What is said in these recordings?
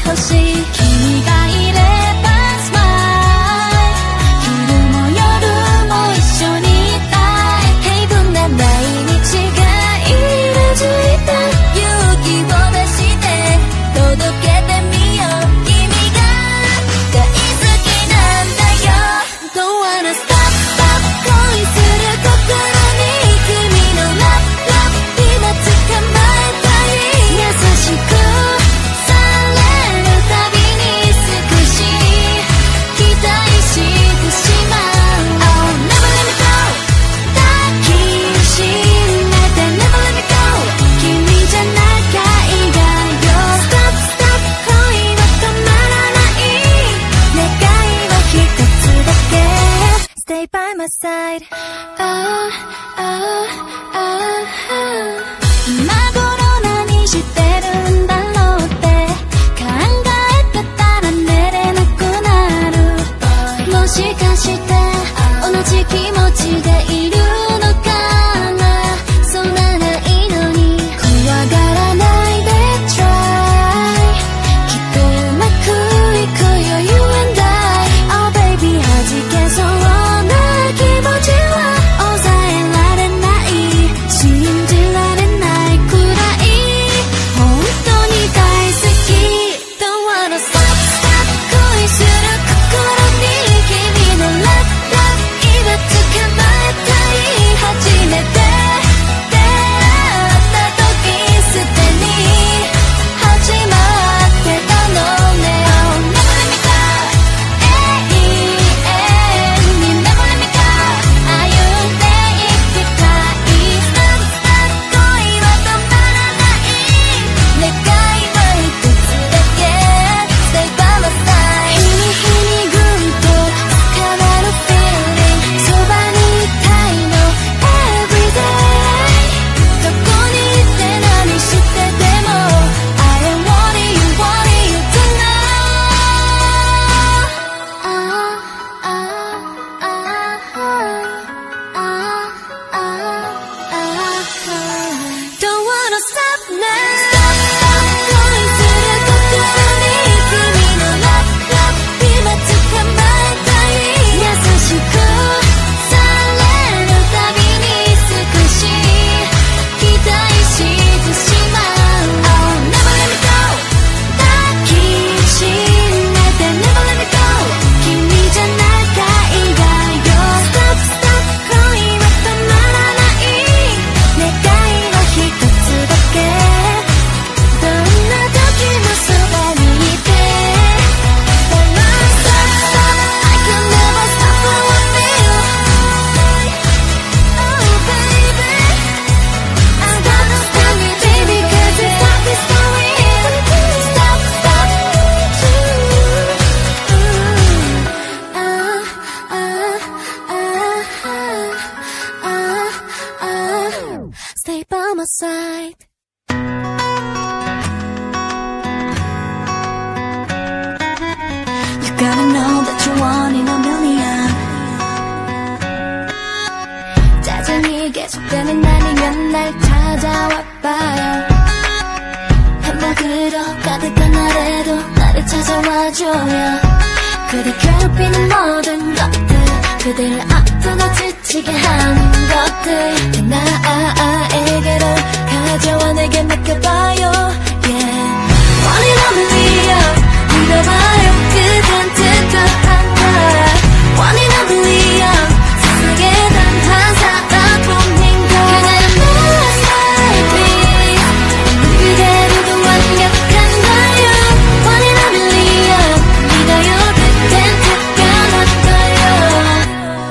しい君がいればスマイル昼も夜も一緒にいたい平凡な毎日が入れずいた勇気を出して届けてみよう君が大好きなんだよ Don't wanna stop stop 恋する心に君のラブラブ今捕まえたい優しくされるたびに少し期待してしまう Oh never let me go 抱きしめて Never let me go 君じゃないがよ Stop stop 恋は止まらない願いは一つだけ Stay by my side 今頃何してるんだろうって考えてたら寝れなくなるもしかして同じ気持ちでいるのかなそうならいいのに怖がらないで Try きっとうまくいくよ You and I Oh baby 弾けそうな気持ちは抑えられない信じられないくらい本当に大好き Don't wanna stop stop 恋する心に君のラブラブ今捕まえたい初めて出会った時すでに始まってたのね Oh never let me go 永遠に Never let me go 歩んでいきたい Stop stop 恋は止まらない願いは一つだけ Stay by my side 日に日にぐんと変わる feeling そばにいたいの Everyday どこにいて何してても I don't want you tonight Don't wanna stop now Stop stop 恋する心に君のラブラブ今捕まえたい優しくされるたびに少し期待してしまう Oh never let me go 抱きしめて Never let me go 君じゃないがよ Stop stop 恋は止まらない願いは一つだけどんな時もそばにいて Stop stop I can never stop loving you Oh baby I gotta stop me baby cause it's not this story Stop stop Stay by my side You gotta know that you're one in a million 짜증이 계속되는 날이면 날 찾아와봐요 한번 그려 가득한 날에도 나를 찾아와줘요 그대 괴롭히는 모든 것들 그대를 아프고 지치게 하는 것들 다 나에게로 가져와 내게 맡겨봐요 Yeah One in a million 믿어봐요 그댄 특별한 거야 One in a million 세상에 단 한 사람뿐인 걸 그대는 my baby 그대로도 완벽한 거요 One in a million 믿어요 그댄 특별한 거요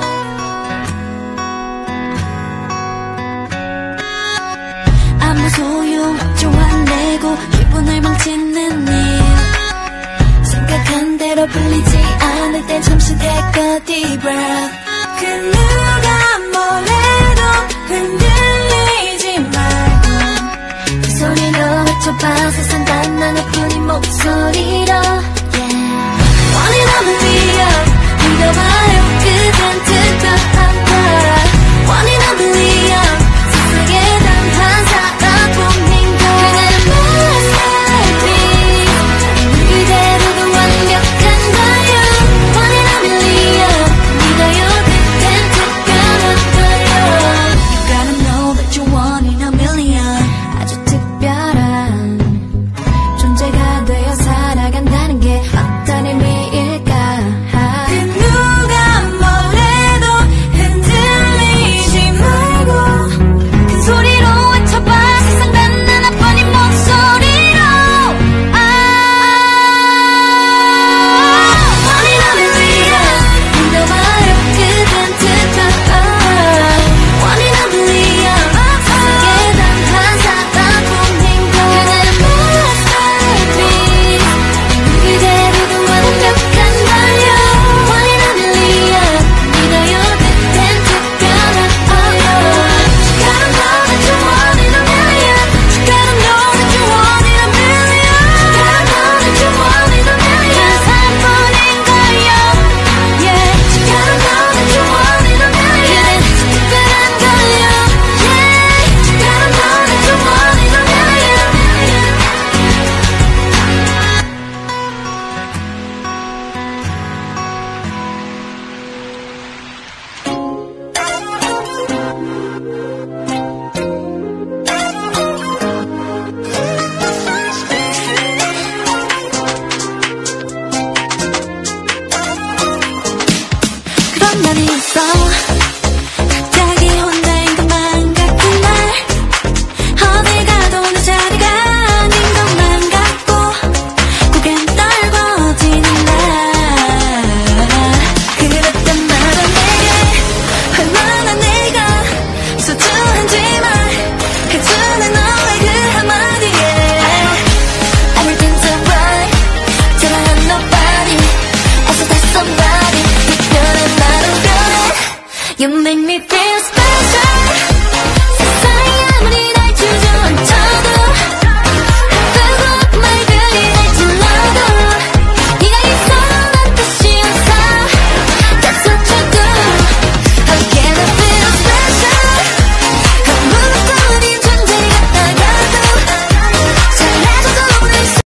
아무 소용없죠 화내고 기분을 망치는 일 생각한 대로 풀리지 않을 땐 잠시 take a deep breath 그 누가 뭐래도 흔들리지 말고 그 소리로 외쳐봐 세상 단 하나뿐인 목소리로 Yeah One in a million 믿어봐요 그댄 특별한 거야 One in a million 세상에 단 한 사람뿐인 걸 그대는 my baby 그대 You make me